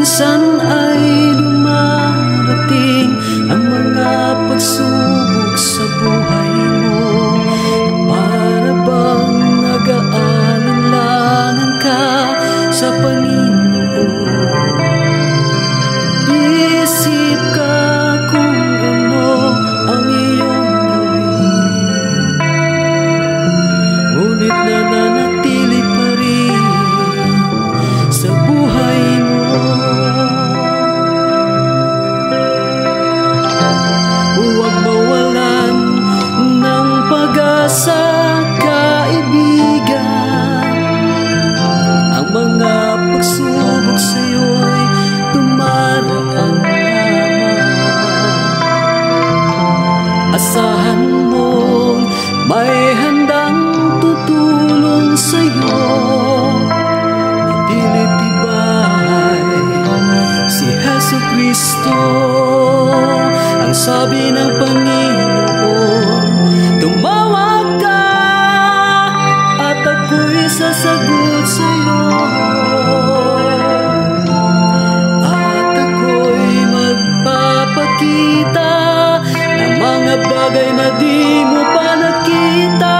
minsan ay dumarating ang mga pagsubok sa buhay mo. Para bang nag-aalinlangan ka sa Panginoon? Isip ka kung ano ang iyong gawin, ngunit nananatili pa rin sa buhay mo. Huwag mawalan ng pag-asa, kaibigan. Ang mga pagsubok sa'yo'y dumaraan lamang. Asahan mong may handang tutulong sa'yo. Tibay si Jesucristo. Ang sabi ng Panginoon, tumawag ka at ako'y sasagot sa'yo. At ako'y magpapakita ng mga bagay na di mo pa nakita.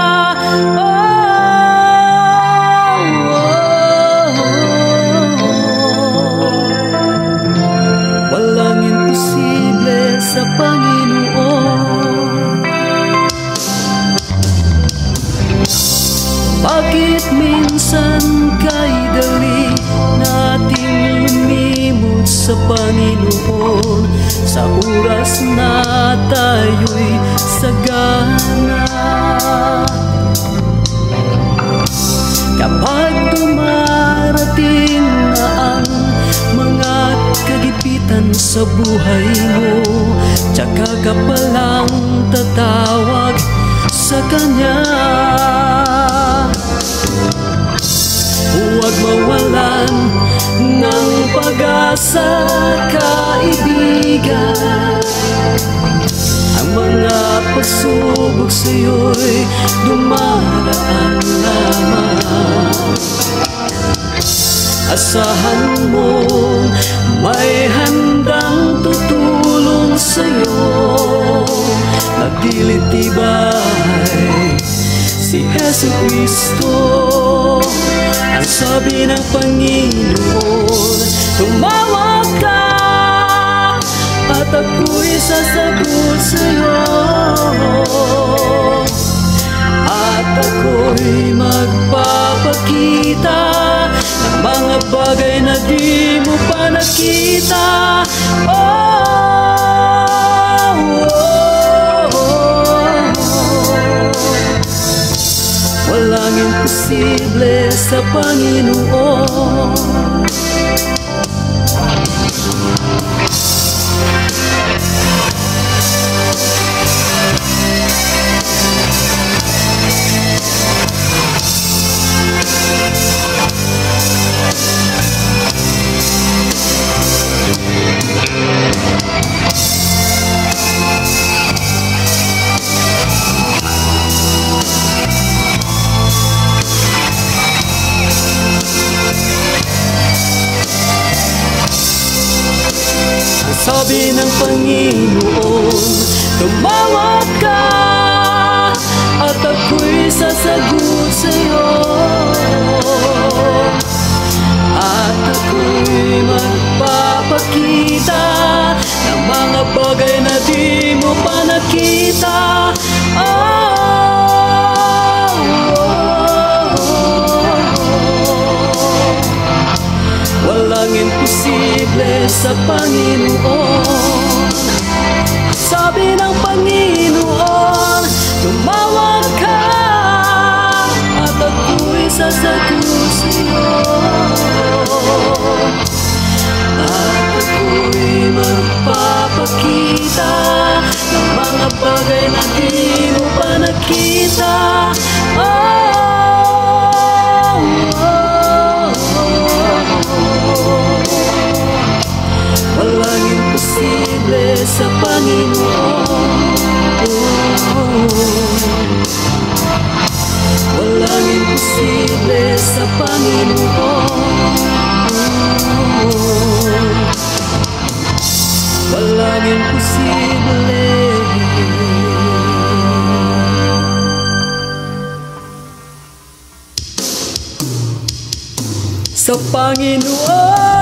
Walang imposible sa Panginoon. Bakit minsan kay dali nating lumimot sa Panginoon sa oras na tayo'y sagana? Kapag dumarating na ang mga kagipitan sa buhay mo, tsaka ka palang tatawag sa Kanya. Huwag mawalan ng pag-asa, kaibigan. Ang mga pagsubok sa'yo'y dumaraan lamang. Asahan mo may handang tutulong sa'yo. Nagdilitibay si Jesucristo. Ang sabi ng Panginoon, tumawag ka at ako'y sasagot sa'yo. At ako'y magpapakita ng mga bagay na di mo pa nakita. Walang imposible sa Panginoon. Sabi ng Panginoon, tumawag ka at ako'y sasagot sa'yo. At ako'y magpapakita ng mga bagay na di mo pa nakita. Walang imposible sa Panginoon. Sabi ng Panginoon, tumawag ka at ako'y sasagot sa'yo. At ako'y magpapakita ng mga bagay na di mo pa nakita. Walang imposible sa Panginoon. Walang imposible sa Panginoon. sa Panginoon.